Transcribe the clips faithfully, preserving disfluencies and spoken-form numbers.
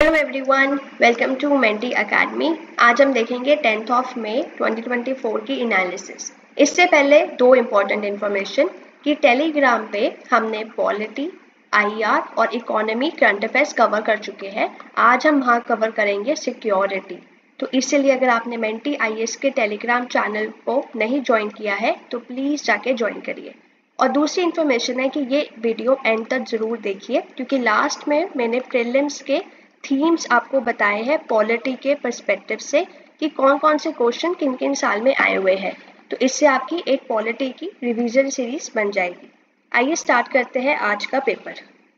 Hello everyone, welcome to Mentee Academy. आज हम देखेंगे tenth of May twenty twenty four की एनालिसिस। इससे पहले दो इम्पॉर्टेंट इन्फॉर्मेशन कि टेलीग्राम पे हमने पॉलिटी, आईआर और इकोनॉमी करंट अफेयर्स कवर कर चुके हैं। आज हम वहाँ कवर करेंगे सिक्योरिटी। तो इसलिए अगर आपने मेंटी आईएएस के टेलीग्राम चैनल को नहीं ज्वाइन किया है तो प्लीज़ जाके ज्वाइन करिए। और दूसरी इन्फॉर्मेशन है कि ये वीडियो एंड तक ज़रूर देखिए, क्योंकि लास्ट में मैंने प्रीलिम्स के थीम्स आपको बताए हैं पॉलिटी के पर्सपेक्टिव से कि कौन कौन से क्वेश्चन किन किन साल में आए हुए हैं। तो इससे आपकी एक पॉलिटी की रिवीजन सीरीज बन जाएगी। आइए स्टार्ट करते हैं आज का पेपर।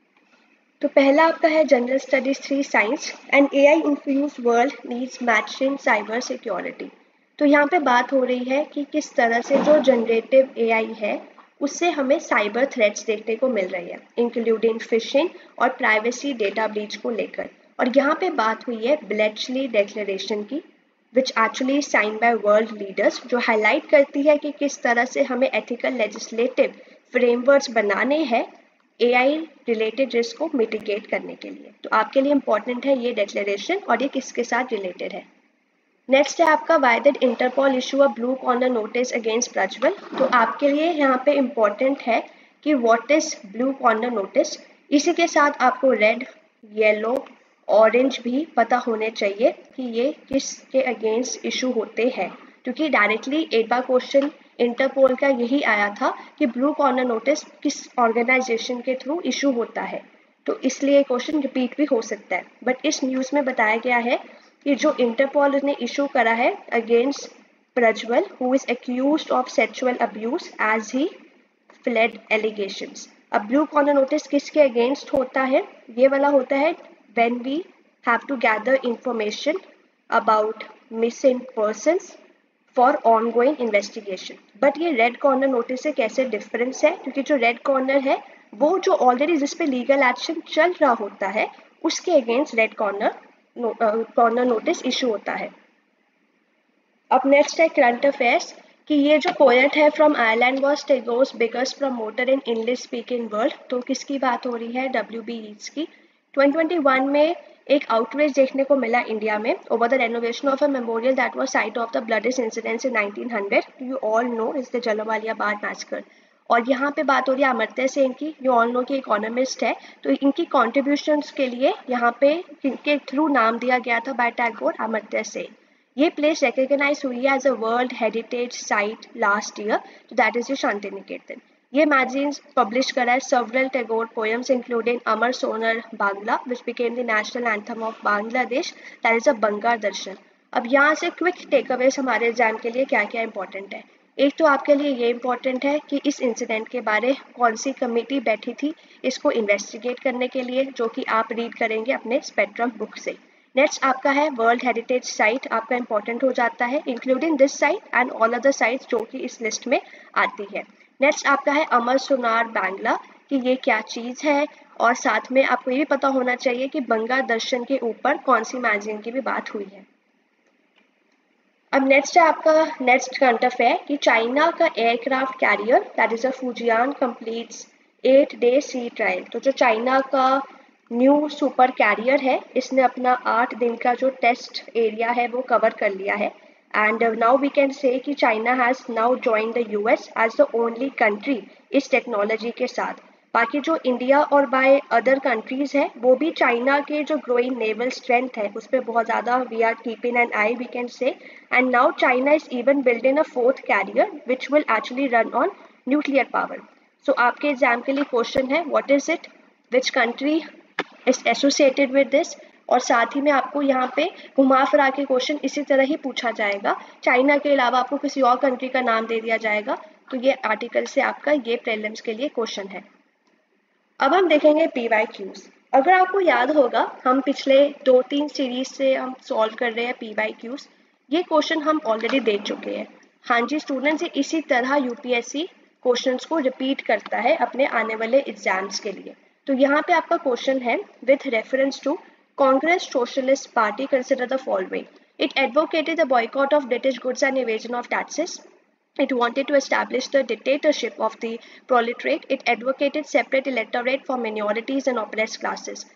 तो पहला आपका है general studies three science and AI infuse world needs matching cyber security. तो यहाँ पे बात हो रही है कि किस तरह से जो जनरेटिव एआई है उससे हमें साइबर थ्रेट्स देखने को मिल रही है, इंक्लूडिंग फिशिंग और प्राइवेसी डेटा ब्रीच को लेकर। और यहाँ पे बात हुई है ब्लेचली डिक्लेरेशन की, which actually sign by world leaders, जो हाईलाइट करती है कि किस तरह से हमें एथिकल लेजिस्लेटिव फ्रेमवर्क्स बनाने हैं एआई रिलेटेड रिस्क को मिटिगेट करने के लिए। तो आपके लिए इम्पॉर्टेंट है ये डिक्लेरेशन और ये किसके साथ रिलेटेड है। नेक्स्ट है आपका why did Interpol issue a blue corner notice against Prajwal. तो आपके लिए यहाँ पे इम्पॉर्टेंट है कि what is blue corner notice. इसी के साथ आपको रेड, येलो, ऑरेंज भी पता होने चाहिए कि ये किसके अगेंस्ट इशू होते हैं, क्योंकि डायरेक्टली एक बार क्वेश्चन इंटरपोल का यही आया था कि ब्लू कॉर्नर नोटिस किस ऑर्गेनाइजेशन के थ्रू इशू होता है। तो इसलिए क्वेश्चन रिपीट भी हो सकता है, बट इस न्यूज़ में बताया गया है कि जो इंटरपोल ने इशू करा है against Prajwal who is accused of sexual abuse as he fled allegations. अब ब्लू कॉर्नर नोटिस किसके अगेंस्ट होता है? ये वाला होता है when we have to gather information about missing persons for ongoing investigation. But ये रेड कॉर्नर नोटिस से कैसे डिफरेंस है? क्योंकि जो रेड कॉर्नर है वो जो ऑलरेडी जिस पे लीगल एक्शन चल रहा होता है उसके against red corner corner notice issue होता है। अब नेक्स्ट है करंट अफेयर्स कि ये जो पोएट है from Ireland was Tagore's biggest promoter in English speaking world. तो किसकी बात हो रही है? डब्ल्यू बी यीट्स की। ट्वेंटी ट्वेंटी वन में एक आउटरीच देखने को मिला इंडिया में over the renovation of a memorial that was site of the bloodiest incidents in nineteen hundred. You all know is the Jallianwala Bagh massacre. और यहाँ पे बात हो रही है अमर्त्य सेन की। यू ऑल नो की इकोनॉमिस्ट है, तो इनकी कॉन्ट्रीब्यूशंस के लिए यहाँ पे इनके थ्रू नाम दिया गया था बाय टैगोर, अमर्त्य सेन। ये प्लेस रिकग्नाइज हुई है as a world heritage site last year, तो that is the Shanti Niketan. ये मैगजीन पब्लिश करा है several Tagore poems including Amar Sonar Bangla which became the national anthem of Bangladesh, that is a बंगा दर्शन। अब यहाँ से quick takeaways हमारे exam के लिए क्या क्या इंपॉर्टेंट है। एक तो आपके लिए ये इंपॉर्टेंट है कि इस इंसिडेंट के बारे कौन सी कमेटी बैठी थी इसको इन्वेस्टिगेट करने के लिए, जो कि आप रीड करेंगे अपने स्पेक्ट्रम बुक से। नेक्स्ट आपका है वर्ल्ड हेरिटेज साइट, आपका इंपॉर्टेंट हो जाता है including this site and all other sites जो कि इस लिस्ट में आती है। नेक्स्ट आपका है अमर सोनार बांग्ला कि ये क्या चीज़ है, और साथ में आपको ये भी पता होना चाहिए कि बंगा दर्शन के ऊपर कौन सी मैगजीन की भी बात हुई है। अब नेक्स्ट है आपका नेक्स्ट करंट अफेयर कि चाइना का aircraft carrier that is a Fujian completes eight day sea trial. तो जो चाइना का न्यू सुपर कैरियर है इसने अपना आठ दिन का जो टेस्ट एरिया है वो कवर कर लिया है। And uh, now we can say कि China has now joined the U S as the only country इस टेक्नोलॉजी के साथ। बाकी जो इंडिया और बाय अदर कंट्रीज है वो भी चाइना के जो ग्रोइंग नेवल स्ट्रेंथ है उस पर बहुत ज़्यादा we are keeping an eye we can say. And now China is even building a fourth carrier which will actually run on nuclear power. So आपके एग्जाम के लिए क्वेश्चन है what is it, which country is associated with this, और साथ ही में आपको यहाँ पे घुमा फिरा के क्वेश्चन इसी तरह ही पूछा जाएगा। चाइना के अलावा आपको किसी और कंट्री का नाम दे दिया जाएगा। तो ये आर्टिकल से आपका ये प्रीलिम्स के लिए क्वेश्चन है। अब हम देखेंगे पी वाई क्यूज। अगर आपको याद होगा हम पिछले दो तीन सीरीज से हम सॉल्व कर रहे हैं पी वाई क्यूज। ये क्वेश्चन हम ऑलरेडी देख चुके हैं। हाँ जी स्टूडेंट्स, इसी तरह यूपीएससी क्वेश्चंस को रिपीट करता है अपने आने वाले एग्जाम्स के लिए। तो यहाँ पे आपका क्वेश्चन है with reference to Congress Socialist Party consider the following. It advocated the boycott of British goods and evasion of taxes. It wanted to establish the dictatorship of the proletariat. It advocated separate electorate for minorities and oppressed classes.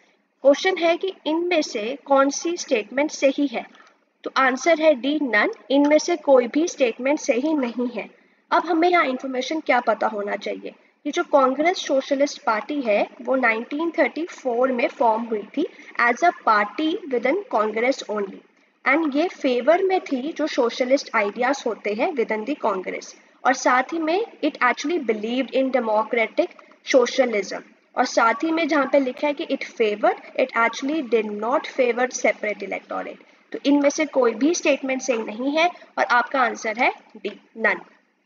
Question है कि इनमें से कौन सी statement सही है, तो answer है D none, इनमें से कोई भी स्टेटमेंट सही नहीं है। अब हमें यहाँ इन्फॉर्मेशन क्या पता होना चाहिए कि जो कांग्रेस सोशलिस्ट पार्टी है वो नाइनटीन थर्टी फोर में फॉर्म हुई थी as a party within Congress only, and ये फेवर में थी जो सोशलिस्ट आइडियाज होते हैं विद इन द कांग्रेस, और साथ ही में it actually believed in democratic socialism, और साथ ही में जहाँ पे लिखा है कि it favoured, it actually did not favour separate electorate. तो इनमें से कोई भी स्टेटमेंट सही नहीं है और आपका आंसर है डी नन।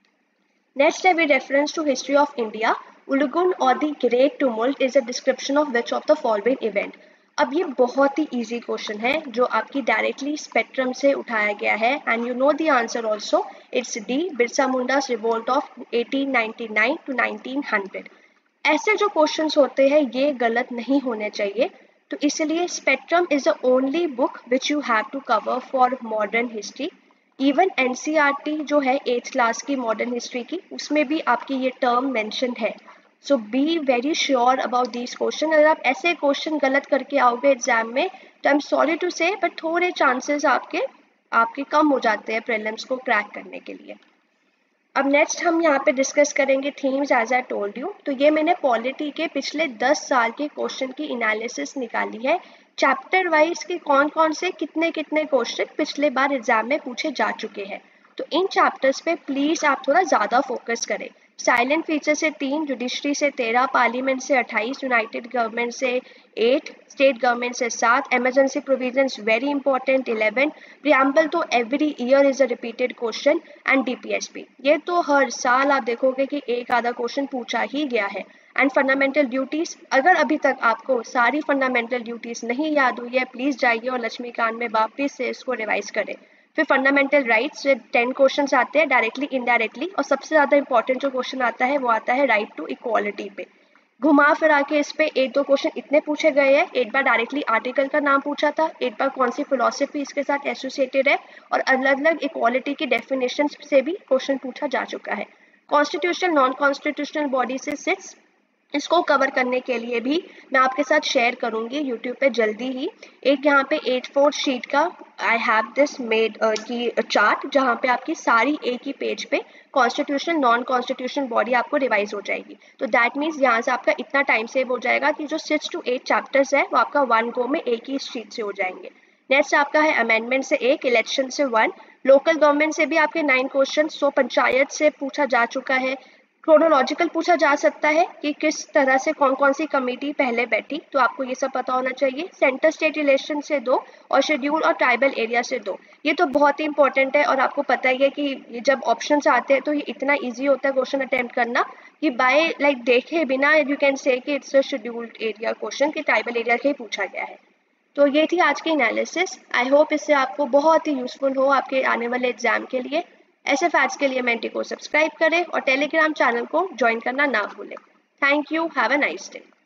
नेक्स्ट है with reference to history of India, Ulgulan और the great tumult is a description of which of the following event. अब ये बहुत ही इजी क्वेश्चन है जो आपकी डायरेक्टली स्पेक्ट्रम से उठाया गया है, and you know the answer also, it's D Birsa Munda's revolt of eighteen ninety nine to nineteen hundred. ऐसे जो क्वेश्चंस होते हैं ये गलत नहीं होने चाहिए, तो इसलिए spectrum is the only book which you have to cover for modern history. Even NCERT जो है एट्थ क्लास की मॉडर्न हिस्ट्री की, उसमें भी आपकी ये टर्म मेंशन है। So be very sure about this question. अगर आप ऐसे क्वेश्चन गलत करके आओगे एग्जाम में तो I am sorry to say, but थोड़े चांसेस आपके आपके कम हो जाते हैं प्रीलिम्स को क्रैक करने के लिए। अब नेक्स्ट हम यहाँ पे डिस्कस करेंगे themes as I told you. तो ये मैंने पॉलिटी के पिछले दस साल के क्वेश्चन की एनालिसिस निकाली है, चैप्टर वाइज के कौन कौन से कितने कितने क्वेश्चन पिछले बार एग्जाम में पूछे जा चुके हैं। तो इन चैप्टर्स पे प्लीज आप थोड़ा ज़्यादा फोकस करें। साइलेंट फीचर से तीन, जुडिशरी से तेरह, पार्लियामेंट से अट्ठाईस, यूनाइटेड गवर्नमेंट से एट, स्टेट गवर्नमेंट से सात, emergency provisions very important eleven, preamble तो every year is a repeated question, and DPSP ये तो हर साल आप देखोगे कि एक आधा क्वेश्चन पूछा ही गया है। एंड फंडामेंटल ड्यूटीज, अगर अभी तक आपको सारी फंडामेंटल ड्यूटीज नहीं याद हुई है प्लीज जाइए और लक्ष्मीकांत में वापस से इसको रिवाइज करें। फिर फंडामेंटल राइट्स से टेन क्वेश्चंस आते हैं डायरेक्टली इनडायरेक्टली, और सबसे ज़्यादा इंपॉर्टेंट जो क्वेश्चन आता है वो आता है राइट टू इक्वालिटी पे। घुमा फिरा के इस पे एक दो क्वेश्चन इतने पूछे गए हैं, एक बार डायरेक्टली आर्टिकल का नाम पूछा था, एक बार कौन सी फिलोसफी इसके साथ एसोसिएटेड है, और अलग अलग इक्वालिटी की डेफिनेशन से भी क्वेश्चन पूछा जा चुका है। कॉन्स्टिट्यूशनल नॉन कॉन्स्टिट्यूशनल बॉडी से सिट्स, इसको कवर करने के लिए भी मैं आपके साथ शेयर करूंगी यूट्यूब पे जल्दी ही एक यहाँ पे एट फोर शीट का आई हैव दिस मेड की चार्ट, जहाँ पे आपकी सारी एक ही पेज पे कॉन्स्टिट्यूशनल नॉन कॉन्स्टिट्यूशनल बॉडी आपको रिवाइज हो जाएगी। तो दैट मीन्स यहाँ से आपका इतना टाइम सेव हो जाएगा कि जो सिक्स टू एट चैप्टर्स है वो आपका वन गो में एक ही शीट से हो जाएंगे। नेक्स्ट आपका है अमेंडमेंट से एक, इलेक्शन से वन, लोकल गवर्नमेंट से भी आपके नाइन क्वेश्चन, सो पंचायत से पूछा जा चुका है। क्रोनोलॉजिकल पूछा जा सकता है कि किस तरह से कौन कौन सी कमेटी पहले बैठी, तो आपको ये सब पता होना चाहिए। सेंटर स्टेट रिलेशन से दो, और शेड्यूल और ट्राइबल एरिया से दो, ये तो बहुत ही इंपॉर्टेंट है। और आपको पता ही है कि ये जब ऑप्शंस आते हैं तो ये इतना इजी होता है क्वेश्चन अटेम्प्ट करना कि बाय लाइक देखे बिना यू कैन से कि it's a scheduled area question, कि ट्राइबल एरिया का ही पूछा गया है। तो ये थी आज की एनालिसिस। आई होप इससे आपको बहुत ही यूजफुल हो आपके आने वाले एग्जाम के लिए। ऐसे फैक्ट्स के लिए मेंटी को सब्सक्राइब करें और टेलीग्राम चैनल को ज्वाइन करना ना भूलें। Thank you, have a nice day.